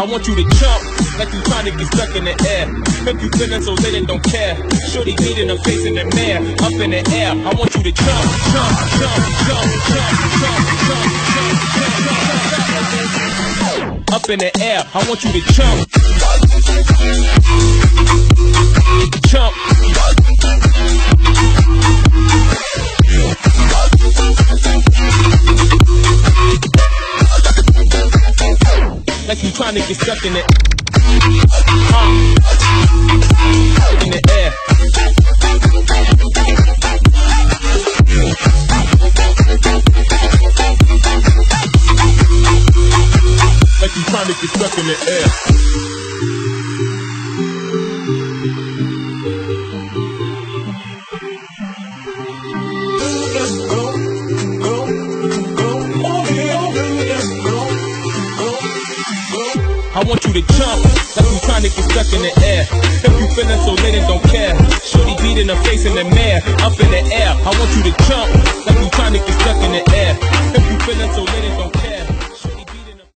I want you to jump like you trying to get stuck in the air. If you feeling so lit and don't care, shorty beating her face in the mirror, up in the air. I want you to jump, jump, jump, jump, jump, jump, jump, jump, up in the air. I want you to jump, jump. Like you trying to get stuck in it. In the air. Like you trying to get stuck in the air. I want you to jump like you trying to get stuck in the air. If you feeling so lit and don't care, shorty beating her face in the mirror, up in the air. I want you to jump like you trying to